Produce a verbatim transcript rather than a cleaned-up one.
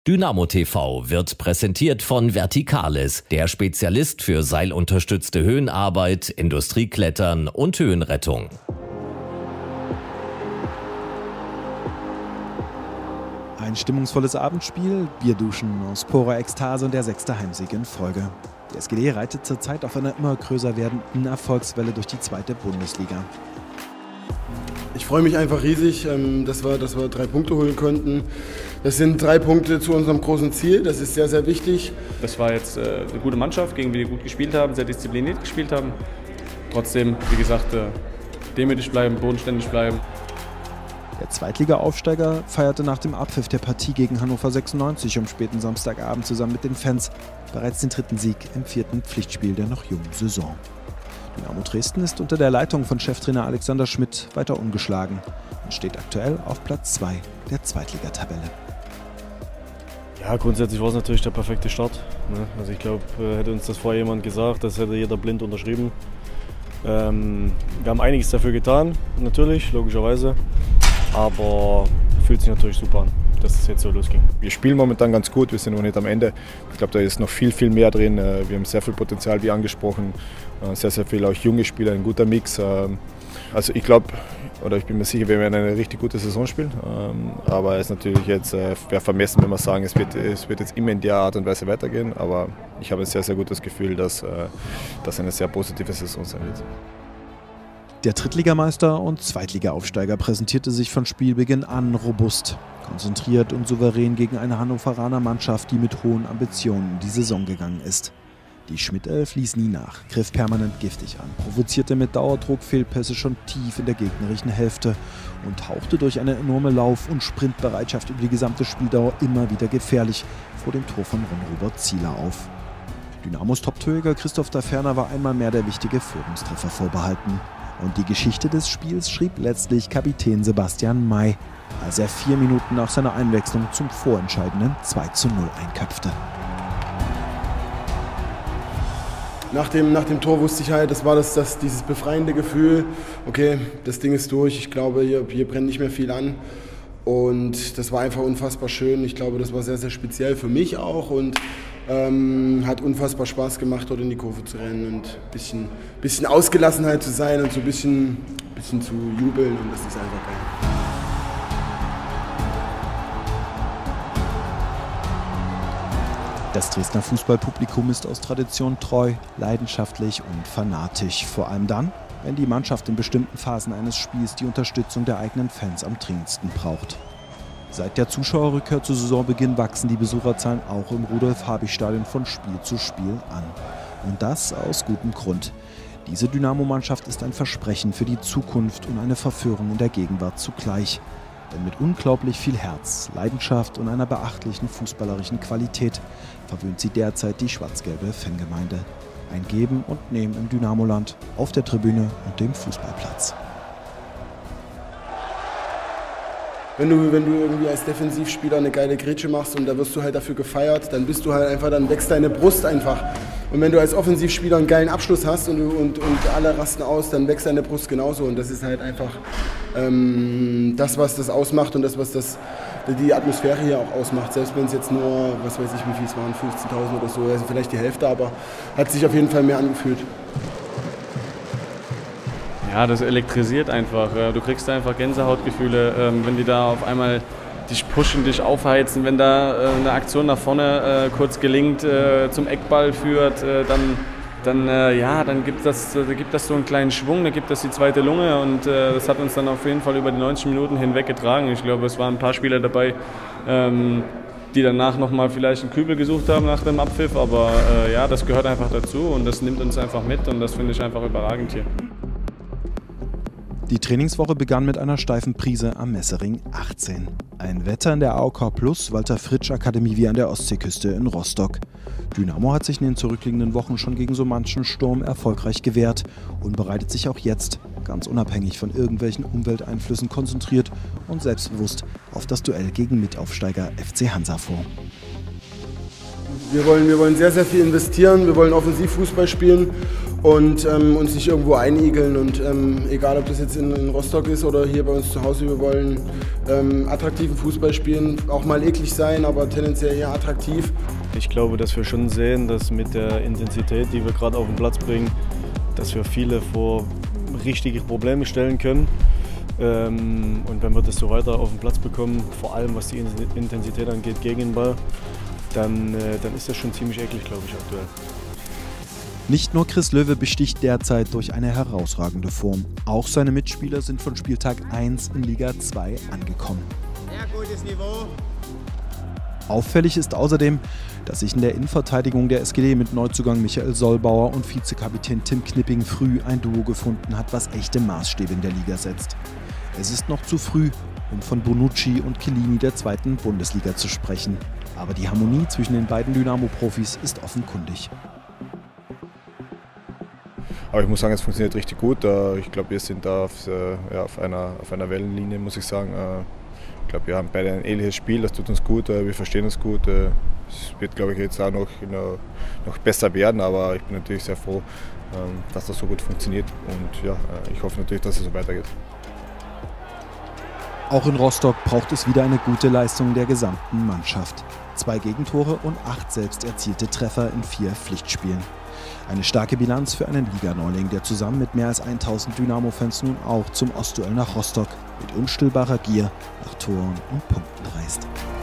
Dynamo T V wird präsentiert von Verticales, der Spezialist für seilunterstützte Höhenarbeit, Industrieklettern und Höhenrettung. Ein stimmungsvolles Abendspiel, Bierduschen aus purer Ekstase und der sechste Heimsieg in Folge. Die S G D reitet zurzeit auf einer immer größer werdenden Erfolgswelle durch die zweite Bundesliga. Ich freue mich einfach riesig, dass wir, dass wir drei Punkte holen konnten. Das sind drei Punkte zu unserem großen Ziel, das ist sehr, sehr wichtig. Das war jetzt eine gute Mannschaft, gegen die wir gut gespielt haben, sehr diszipliniert gespielt haben. Trotzdem, wie gesagt, demütig bleiben, bodenständig bleiben. Der Zweitliga-Aufsteiger feierte nach dem Abpfiff der Partie gegen Hannover sechsundneunzig am späten Samstagabend zusammen mit den Fans bereits den dritten Sieg im vierten Pflichtspiel der noch jungen Saison. Dynamo Dresden ist unter der Leitung von Cheftrainer Alexander Schmidt weiter ungeschlagen und steht aktuell auf Platz zwei der Zweitligatabelle. Ja, grundsätzlich war es natürlich der perfekte Start. Also ich glaube, hätte uns das vorher jemand gesagt, das hätte jeder blind unterschrieben. Ähm, wir haben einiges dafür getan, natürlich, logischerweise, aber fühlt sich natürlich super an, dass es jetzt so losging. Wir spielen momentan ganz gut, wir sind noch nicht am Ende. Ich glaube, da ist noch viel, viel mehr drin. Wir haben sehr viel Potenzial, wie angesprochen, sehr, sehr viele auch junge Spieler, ein guter Mix. Also ich glaube, oder ich bin mir sicher, wir werden eine richtig gute Saison spielen. Aber es ist natürlich jetzt wäre vermessen, wenn wir sagen, es wird, es wird jetzt immer in der Art und Weise weitergehen. Aber ich habe ein sehr, sehr gutes Gefühl, dass das eine sehr positive Saison sein wird. Der Drittligameister und Zweitligaaufsteiger präsentierte sich von Spielbeginn an robust, konzentriert und souverän gegen eine Hannoveraner Mannschaft, die mit hohen Ambitionen in die Saison gegangen ist. Die Schmidt-Elf ließ nie nach, griff permanent giftig an, provozierte mit Dauerdruck Fehlpässe schon tief in der gegnerischen Hälfte und hauchte durch eine enorme Lauf- und Sprintbereitschaft über die gesamte Spieldauer immer wieder gefährlich vor dem Tor von Ron-Robert Zieler auf. Dynamos Top-Torjäger Christoph Daferner war einmal mehr der wichtige Führungstreffer vorbehalten. Und die Geschichte des Spiels schrieb letztlich Kapitän Sebastian May, als er vier Minuten nach seiner Einwechslung zum vorentscheidenden zwei zu null einköpfte. Nach dem, nach dem Tor wusste ich halt, das war das, das, dieses befreiende Gefühl, okay, das Ding ist durch, ich glaube, hier, hier brennt nicht mehr viel an. Und das war einfach unfassbar schön. Ich glaube, das war sehr, sehr speziell für mich auch und ähm, hat unfassbar Spaß gemacht, dort in die Kurve zu rennen und ein bisschen, bisschen Ausgelassenheit zu sein und so ein bisschen, bisschen zu jubeln und das ist einfach geil. Das Dresdner Fußballpublikum ist aus Tradition treu, leidenschaftlich und fanatisch. Vor allem dann, wenn die Mannschaft in bestimmten Phasen eines Spiels die Unterstützung der eigenen Fans am dringendsten braucht. Seit der Zuschauerrückkehr zu Saisonbeginn wachsen die Besucherzahlen auch im Rudolf-Habich-Stadion von Spiel zu Spiel an. Und das aus gutem Grund. Diese Dynamo-Mannschaft ist ein Versprechen für die Zukunft und eine Verführung in der Gegenwart zugleich. Denn mit unglaublich viel Herz, Leidenschaft und einer beachtlichen fußballerischen Qualität verwöhnt sie derzeit die schwarz-gelbe Fangemeinde. Ein Geben und Nehmen im Dynamoland, auf der Tribüne und dem Fußballplatz. Wenn du, wenn du irgendwie als Defensivspieler eine geile Grätsche machst und da wirst du halt dafür gefeiert, dann bist du halt einfach, dann wächst deine Brust einfach. Und wenn du als Offensivspieler einen geilen Abschluss hast und, und, und alle rasten aus, dann wächst deine Brust genauso. Und das ist halt einfach ähm, das, was das ausmacht und das, was das, die Atmosphäre hier auch ausmacht. Selbst wenn es jetzt nur, was weiß ich, wie viel es waren, fünfzehntausend oder so, also vielleicht die Hälfte, aber hat sich auf jeden Fall mehr angefühlt. Ja, das elektrisiert einfach. Du kriegst einfach Gänsehautgefühle, wenn die da auf einmal dich pushen, dich aufheizen. Wenn da eine Aktion nach vorne kurz gelingt, zum Eckball führt, dann, dann, ja, dann gibt das, gibt das so einen kleinen Schwung, dann gibt das die zweite Lunge und das hat uns dann auf jeden Fall über die neunzig Minuten hinweg getragen. Ich glaube, es waren ein paar Spieler dabei, die danach nochmal vielleicht einen Kübel gesucht haben nach dem Abpfiff, aber ja, das gehört einfach dazu und das nimmt uns einfach mit und das finde ich einfach überragend hier. Die Trainingswoche begann mit einer steifen Prise am Messering achtzehn. Ein Wetter in der A O K Plus Walter Fritsch Akademie wie an der Ostseeküste in Rostock. Dynamo hat sich in den zurückliegenden Wochen schon gegen so manchen Sturm erfolgreich gewehrt und bereitet sich auch jetzt, ganz unabhängig von irgendwelchen Umwelteinflüssen, konzentriert und selbstbewusst auf das Duell gegen Mitaufsteiger F C Hansa vor. Wir wollen, wir wollen sehr, sehr viel investieren, wir wollen Offensivfußball spielen und ähm, uns nicht irgendwo einigeln. Und ähm, egal, ob das jetzt in, in Rostock ist oder hier bei uns zu Hause, wir wollen ähm, attraktiven Fußball spielen, auch mal eklig sein, aber tendenziell eher attraktiv. Ich glaube, dass wir schon sehen, dass mit der Intensität, die wir gerade auf den Platz bringen, dass wir viele vor richtige Probleme stellen können. Ähm, und wenn wir das so weiter auf den Platz bekommen, vor allem was die Intensität angeht gegen den Ball, dann, äh, dann ist das schon ziemlich eklig, glaube ich, aktuell. Nicht nur Chris Löwe besticht derzeit durch eine herausragende Form. Auch seine Mitspieler sind von Spieltag eins in Liga zwei angekommen. Sehr gutes Niveau. Auffällig ist außerdem, dass sich in der Innenverteidigung der S G D mit Neuzugang Michael Sollbauer und Vizekapitän Tim Knipping früh ein Duo gefunden hat, was echte Maßstäbe in der Liga setzt. Es ist noch zu früh, um von Bonucci und Chiellini der zweiten Bundesliga zu sprechen. Aber die Harmonie zwischen den beiden Dynamo-Profis ist offenkundig. Aber ich muss sagen, es funktioniert richtig gut. Ich glaube, wir sind da auf, ja, auf, einer, auf einer Wellenlinie, muss ich sagen. Ich glaube, wir haben beide ein ähnliches Spiel, das tut uns gut, wir verstehen uns gut. Es wird, glaube ich, jetzt auch noch, noch besser werden, aber ich bin natürlich sehr froh, dass das so gut funktioniert. Und ja, ich hoffe natürlich, dass es so weitergeht. Auch in Rostock braucht es wieder eine gute Leistung der gesamten Mannschaft. Zwei Gegentore und acht selbst erzielte Treffer in vier Pflichtspielen. Eine starke Bilanz für einen Liganeuling, der zusammen mit mehr als tausend Dynamo-Fans nun auch zum Ostduell nach Rostock mit unstillbarer Gier nach Toren und Punkten reist.